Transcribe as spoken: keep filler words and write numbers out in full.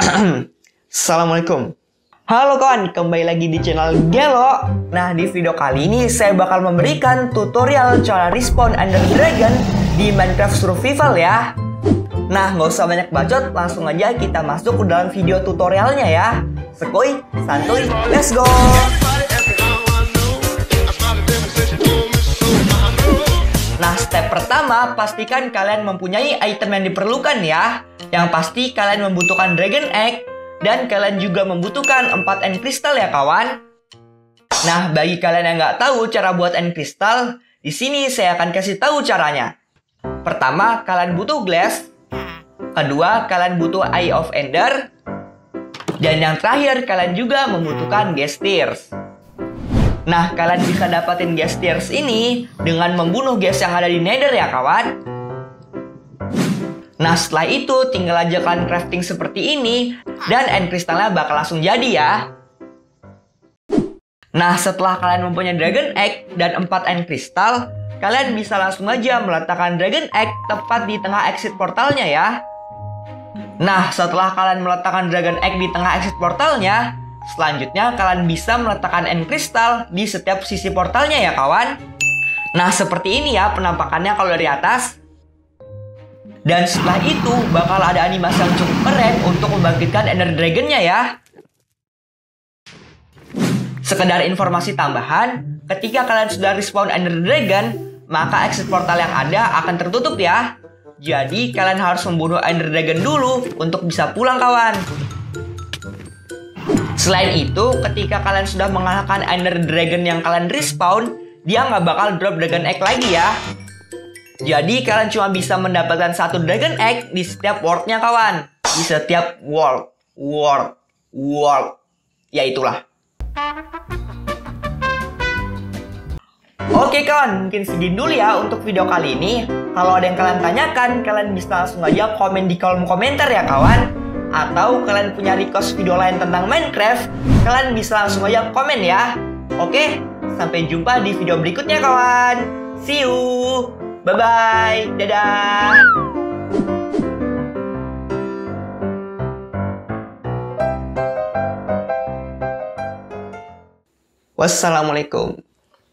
Assalamualaikum. Halo kawan, kembali lagi di channel Gelo. Nah, di video kali ini saya bakal memberikan tutorial cara respawn Ender Dragon di Minecraft Survival ya. Nah, nggak usah banyak bacot, langsung aja kita masuk ke dalam video tutorialnya ya. Sekoi, santuy, let's go! Nah, step pertama, pastikan kalian mempunyai item yang diperlukan ya. Yang pasti kalian membutuhkan Dragon Egg, dan kalian juga membutuhkan empat End Crystal ya kawan. Nah, bagi kalian yang nggak tahu cara buat End Crystal, di sini saya akan kasih tahu caranya. Pertama, kalian butuh glass. Kedua, kalian butuh Eye of Ender. Dan yang terakhir, kalian juga membutuhkan Gas Tears. Nah, kalian bisa dapatin Gas Tears ini dengan membunuh gas yang ada di Nether ya kawan. Nah, setelah itu tinggal aja kalian crafting seperti ini dan End Crystalnya bakal langsung jadi ya. Nah, setelah kalian mempunyai Dragon Egg dan empat End Crystal, kalian bisa langsung aja meletakkan Dragon Egg tepat di tengah exit portalnya ya. Nah, setelah kalian meletakkan Dragon Egg di tengah exit portalnya, selanjutnya kalian bisa meletakkan End Crystal di setiap sisi portalnya ya kawan. Nah, seperti ini ya penampakannya kalau dari atas. Dan setelah itu bakal ada animasi yang cukup keren untuk membangkitkan Ender Dragon-nya ya. Sekedar informasi tambahan, ketika kalian sudah respawn Ender Dragon, maka exit portal yang ada akan tertutup ya. Jadi kalian harus membunuh Ender Dragon dulu untuk bisa pulang kawan. Selain itu, ketika kalian sudah mengalahkan Ender Dragon yang kalian respawn, dia nggak bakal drop Dragon Egg lagi ya. Jadi kalian cuma bisa mendapatkan satu Dragon Egg di setiap world-nya kawan. Di setiap world, world, world. Ya itulah. Oke kawan, mungkin segini dulu ya untuk video kali ini. Kalau ada yang kalian tanyakan, kalian bisa langsung aja komen di kolom komentar ya kawan. Atau kalian punya request video lain tentang Minecraft, kalian bisa langsung aja komen ya. Oke, sampai jumpa di video berikutnya kawan. See you. Bye-bye. Dadah. Wassalamualaikum.